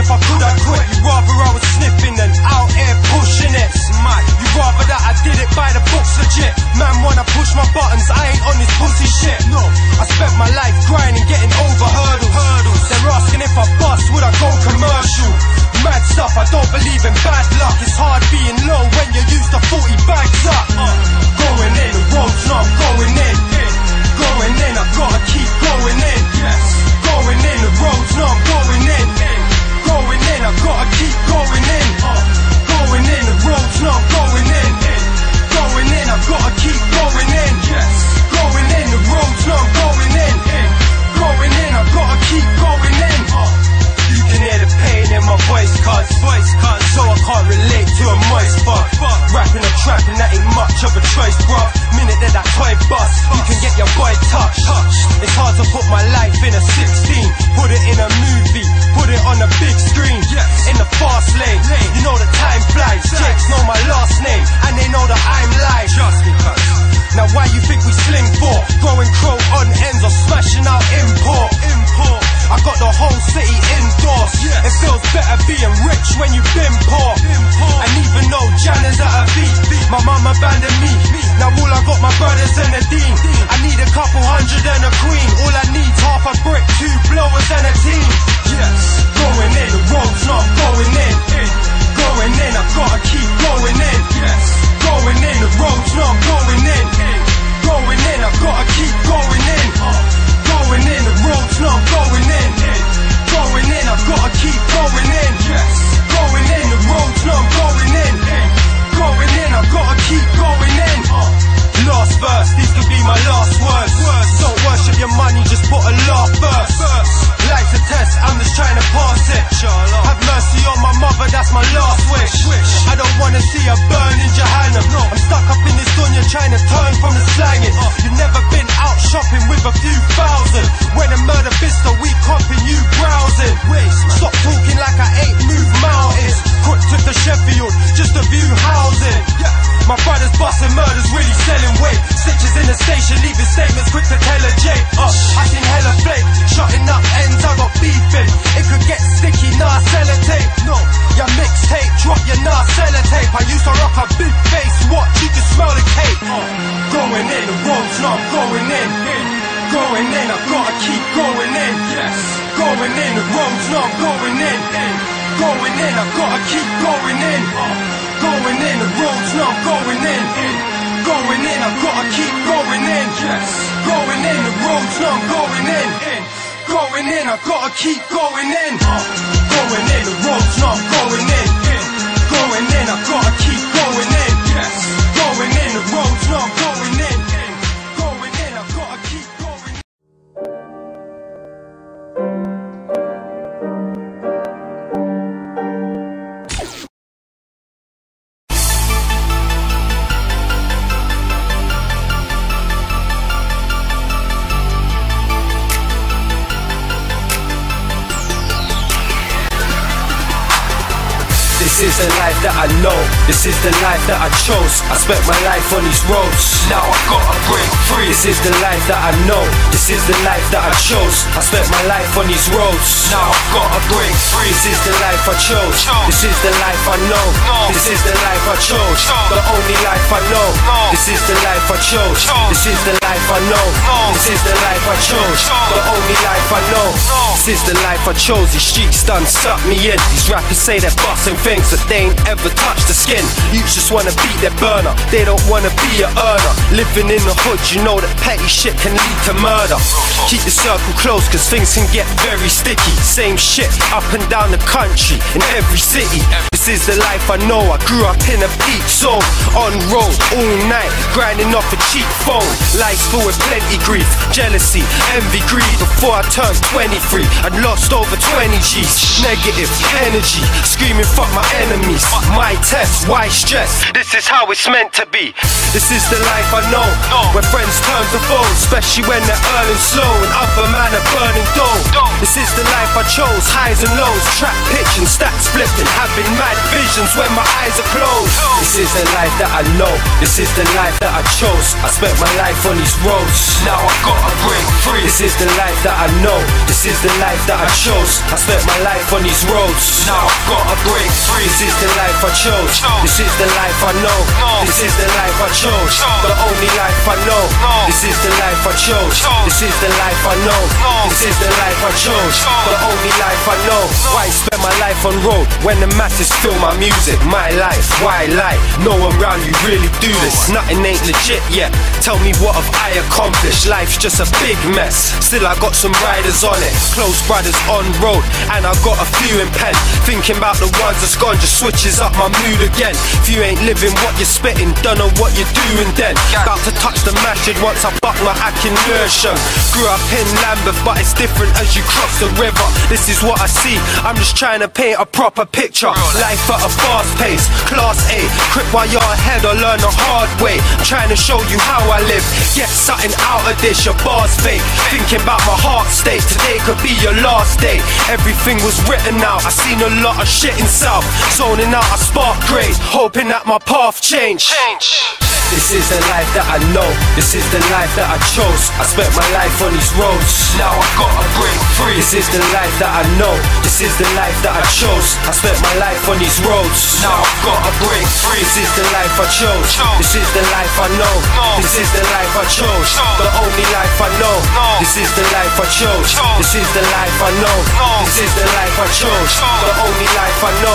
if I could, I'd quit. You'd rather I was sniffing than out here pushing it. You'd rather that I did it by the books legit. Man wanna push my buttons, I ain't on this pussy shit. No, I spent my life grinding, getting over hurdles. They're asking if I bust, would I go commercial? Mad stuff, I don't believe in bad luck. It's hard being low when you're used to 40 bags up. Going in, the road's not going in. Going in, I gotta keep going in. Going in, the road's not going in. Going in, I gotta keep going in. Going in, the road's not going in. Going in, I gotta keep going in. Going in, the road's not going in. Going in, I gotta keep going in. You can hear the pain in my voice, cuz so I can't relate to a moist fuck. Rapping or trapping, that ain't much of a choice, bruh. Minute that toy bust, you can get your boy touched. It's hard to put my life in a 16, put it in a movie, put it on a big screen, in the fast lane. You know the time flies, Jakes know my last name, and they know that I'm live. Just because. Now why you think we sling for? Growing crow on ends or smashing out import. I got the whole city indoors. It feels better being rich when you've been poor. And even though Jan is at her feet, my mum abandoned me. Now all I got my brothers and a dean. I need a couple hundred and a queen. All I need's half a brick, 2 blowers and a team. Going in, the road's not going in. Going in, I gotta keep going in. Going in, the road's not going in. Going in, I gotta keep going in. Going in, the road's not going in. Going in, I gotta keep going in. Going in, the road's not going in. Going in, I gotta keep going in. Last verse, these could be my last words. Don't worship your money, just put a laugh first. Life's a test, I'm just trying to pass it. Have mercy on my mother, that's my last wish. I don't wanna see her burn in Jahannam. I'm stuck up in this dunya trying to turn from the slanging. You've never been out shopping with a few thousand. When a murder pistol, we copping, you browsing. Stop talking like I ain't moved mountains. Crook took the Sheffield, just a view housing. My brother's busting murders, really selling weight. Stitches in the station, leaving statements quick to tell a Jake. I seen hella flake, shutting up ends, I got beefing. It could get sticky, nah, sellotape. No, your mixtape, drop your nah, sellotape. I used to rock a big face watch, you can smell the cake. Going in, the road's not going in. Going in, I gotta keep going in. Going in, the road's not going in. Going in, I gotta keep going in. Going in, the road's not going in. Going in, I gotta keep going in. Going in, the road's not going in. Going in, I gotta keep going in. Going in, the road's not going in. Going in, I gotta keep going in. Going in, the road's not going in. Going in, I gotta keep going in. This is the life that I know, this is the life that I chose. I spent my life on these roads, now I gotta break free. This is the life that I know, this is the life that I chose. I spent my life on these roads, now I gotta break free. This is the life I chose, this is the life I know. This is the life I chose, the only life I know. This is the life I chose, this is the life I know. This is the life I chose, the only life I know. This is the life I chose, these streets done suck me in. These rappers say they're busting things that they ain't ever touched the skin. You just wanna beat their burner, they don't wanna be a earner. Living in the hood, you know that petty shit can lead to murder. Keep the circle close, cause things can get very sticky. Same shit up and down the country, in every city. This is the life I know, I grew up in a peak zone. On road all night, grinding off a cheap phone. Life's full with plenty grief, jealousy, envy, greed. Before I turned 23, I'd lost over 20 G's. Negative energy, screaming fuck my enemies. My test, why stress? This is how it's meant to be. This is the life I know, where friends turn to foes, especially when they're earning slow and other man are burning dough. This is the life I chose, highs and lows, trap pitching, stats flipping, having mad vision. visions when my eyes are closed. This is the life that I know, this is the life that I chose. I spent my life on these roads, now I gotta break free. This is the life that I know, this is the life that I chose. I spent my life on these roads, now I gotta break free. This is the life I chose, this is the life I know, this is the life I chose, the only life I know. This is the life I chose, this is the life I know, this is the life I chose, the only life I know. Why spend my life on road when the masses feel my music? My life, why lie? No one round you really do this, nothing ain't legit yet. Tell me what have I accomplished? Life's just a big mess, still I got some riders on it, close brothers on road, and I got a few in pen. Thinking about the ones that's gone just switches up my mood again. If you ain't living what you're spitting, don't know what you're doing then. About to touch the masjid once I buck my Akin-Lewisham. Grew up in Lambeth, but it's different as you cross the river. This is what I see, I'm just trying to paint a proper picture. Life at a fast pace, class A, quick while you're ahead or learn the hard way. I'm trying to show you how I live, get something out of this, your bar's fake. Thinking about my heart state, today could be your last day. Everything was written out, I seen a lot of shit in South. Zoning out, I spark grade, hoping that my path change. This is the life that I know, this is the life that I chose. I spent my life on these roads, now I gotta break free. This is the life that I know, this is the life that I chose. I spent my life on these roads, now I gotta break free. This is the life I chose, this is the life I know, this is the life I chose, the only life I know. This is the life I chose, this is the life I know, this is the life I chose, the only life I know.